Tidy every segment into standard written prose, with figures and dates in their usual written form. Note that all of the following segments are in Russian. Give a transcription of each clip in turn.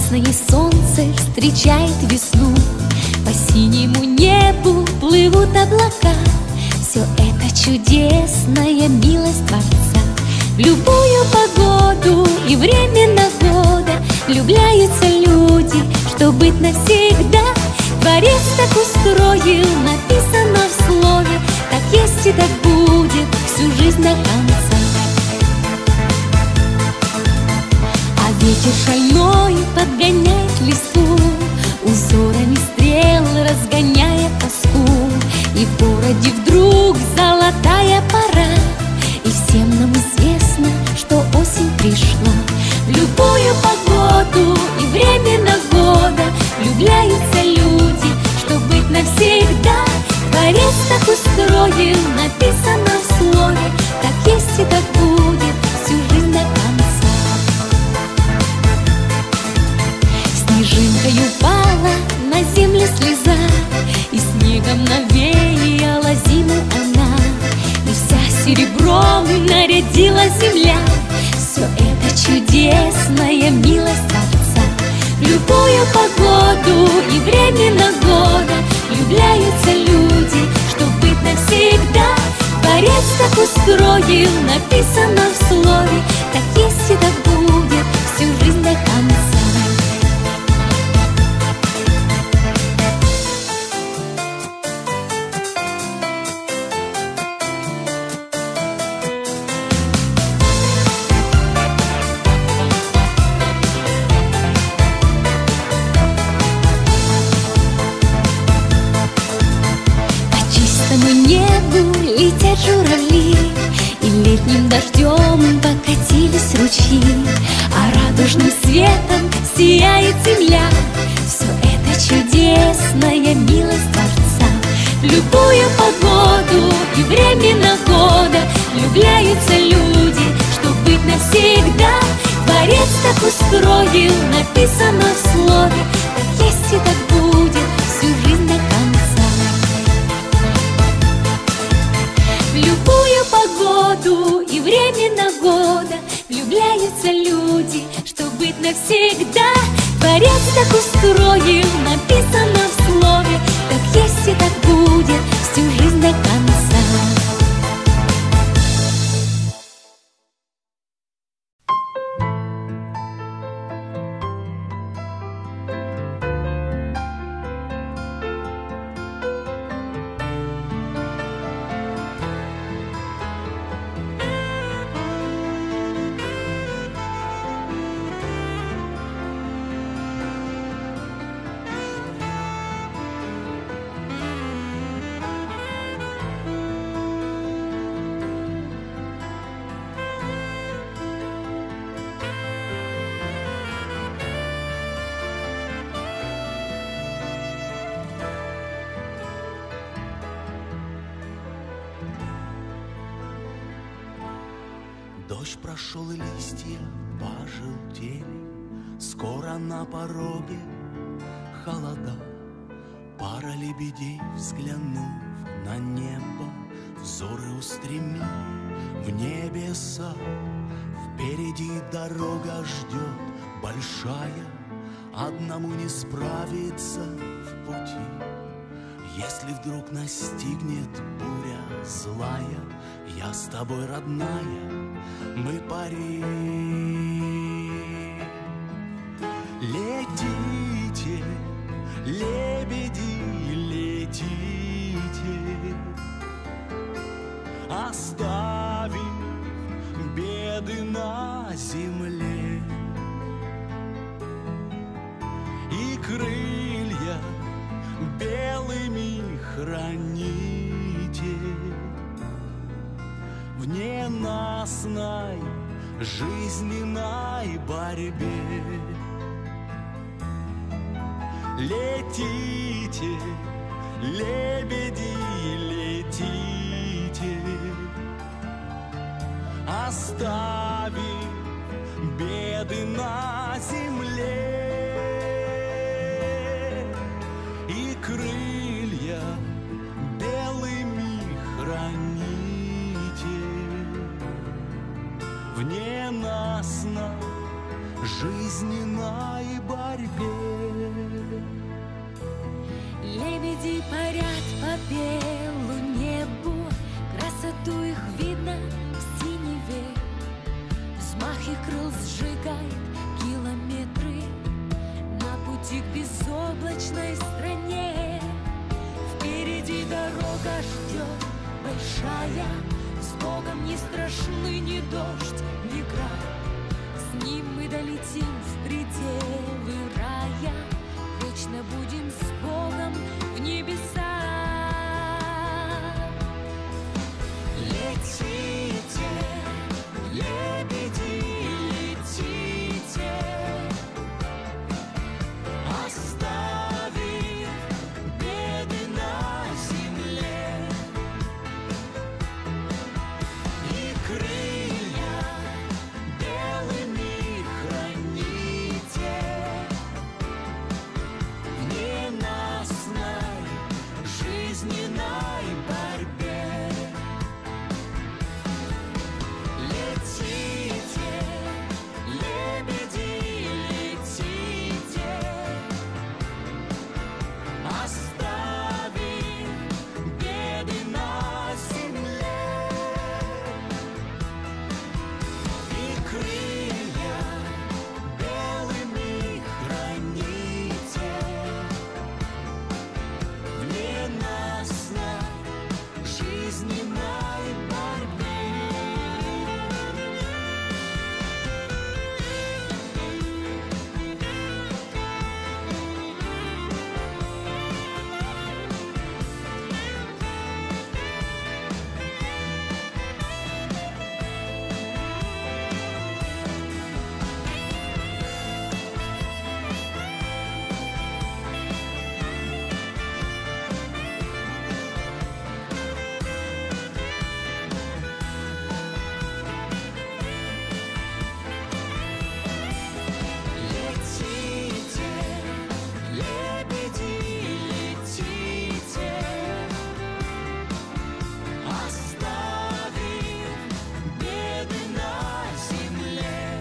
Красное солнце встречает весну, по синему небу плывут облака. Все это чудесная милость Творца. В любую погоду и время года влюбляются люди, что быть навсегда. Творец так устроил, написано в слове, так есть и так будет всю жизнь до конца. А ветер шальной подгоняет листву, узорами стрел разгоняя тоску. И в городе вдруг золотая пора, и всем нам известно, что осень пришла. В любую погоду и время года влюбляются люди, что быть навсегда. Творец так устроил, написано в слове, так есть и так будет всю жизнь до конца. Снежинкой упала на землю слеза, и снегом навеяла зиму она, и вся серебром нарядила земля. Все это чудесная милость Творца. В любую погоду и время года влюбляются люди, что быть навсегда. Творец так устроил, написано в слове, так есть и так будет всю жизнь до конца. Летят журавли, и летним дождем покатились ручьи, а радужным светом сияет земля. Все это чудесная милость Творца. В любую погоду и время года влюбляются люди, что быть навсегда. Творец так устроил, написано в слове, так есть и так будет всю жизнь до конца. В любую погоду и время года влюбляются люди, что быть навсегда. Творец так устроил, написано в слове, так есть и так будет всю жизнь до конца. Дождь прошел, и листья пожелтели, скоро на пороге холода. Пара лебедей, взглянув на небо, взоры устремили в небеса. Впереди дорога ждет большая, одному не справиться в пути. Если вдруг настигнет буря злая, я с тобой, родная, мы пари. Летите, лебеди, летите, оставив беды на земле, и крылья белыми храните в ненастной жизненной борьбе. Летите, лебеди, летите, оставив беды на земле, и крылья белыми храните в ненастной жизненной борьбе. Лебеди парят по белу небу, красоту их видно в синеве. Взмах их крыл сжигает километры на пути к безоблачной стране. Впереди дорога ждет большая, с Богом не страшны ни дождь, ни град. С ним мы долетим в пределы рая, вечно будем с Богом в небесах. Летите, лебеди, летите, оставив беды на земле, и крылья белыми храните в ненастной жизненной борьбе. Летите, лебеди, летите, оставив беды на земле, и крылья белыми храните в ненастной жизненной борьбе. Летите, лебеди, летите, оставив беды на земле,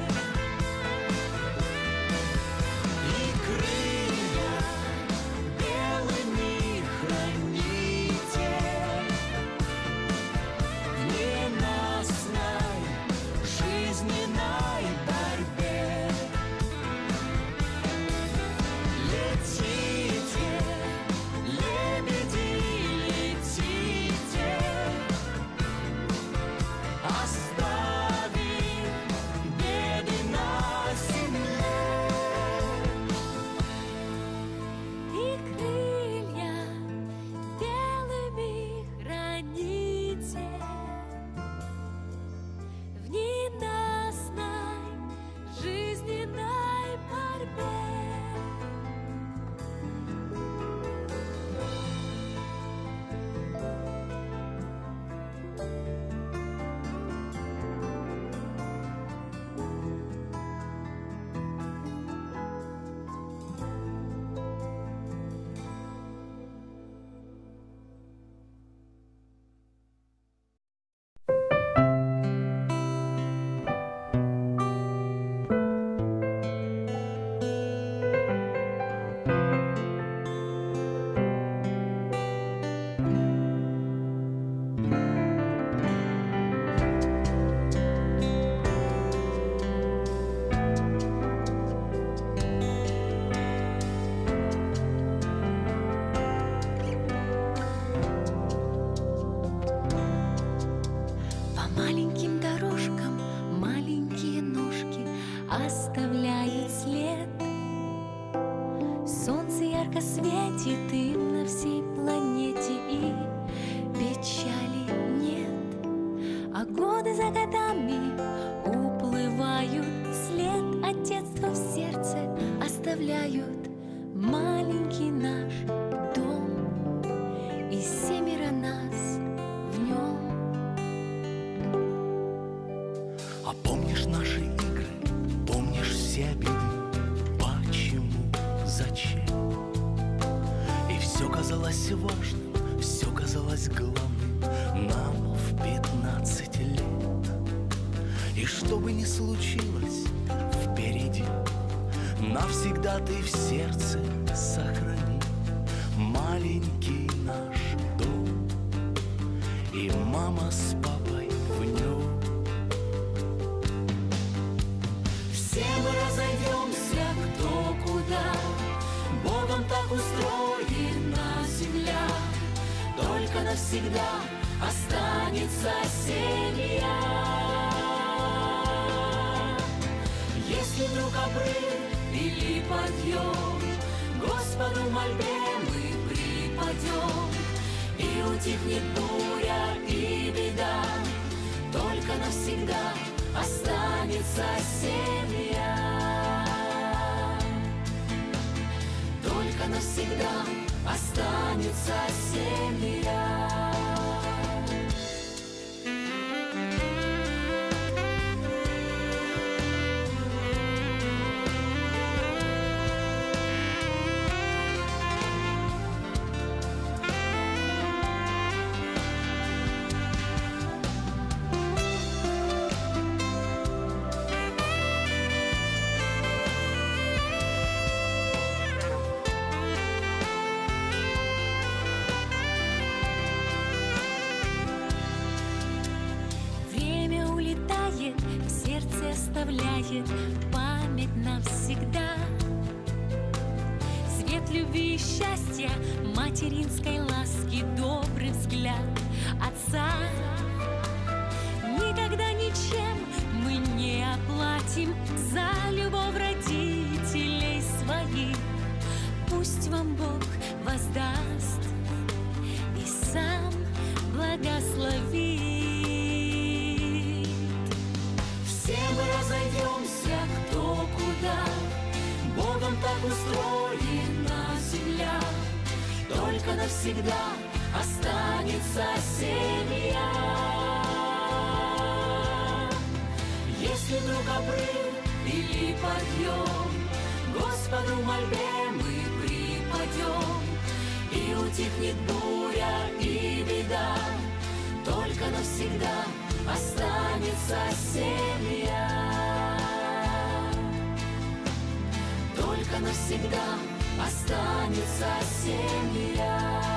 и крылья белыми храните в ненастной жизненной борьбе. Летите, лебеди, летите, оставив беды на земле, и крылья белыми храните в ненастной жизненной борьбе. По маленьким дорожкам маленькие ножки оставляют след. Солнце ярко светит им на всей планете, и печали нет. А годы за годами уплывают, след от детства в сердце оставляют. Маленький наш дом, и 7 нас в нем. А помнишь наши игры, помнишь все беды, почему, зачем? И все казалось важным, все казалось главным нам в 15 лет. И что бы ни случилось впереди, навсегда ты в сердце сохрани маленький наш дом, и мама с папой в нем. Все мы разойдемся кто куда, Богом так устроена земля, только навсегда останется семья. Если вдруг обрыв или подъем, Господу мольбе мы припадем, и утихнет буря и беда, только навсегда останется семья. Только навсегда останется семья. Оставляет память навсегда, свет любви и счастья, материнской ласки, добрый взгляд отца. Никогда ничем мы не оплатим за любовь родителей своих. Пусть вам Бог воздаст и сам благословит. Все мы разойдемся кто куда, Богом так устроена земля, только навсегда останется семья. Если вдруг обрыв или подъем, Господу мольбе мы припадем, и утихнет буря и беда, только навсегда останется семья. Только навсегда останется семья.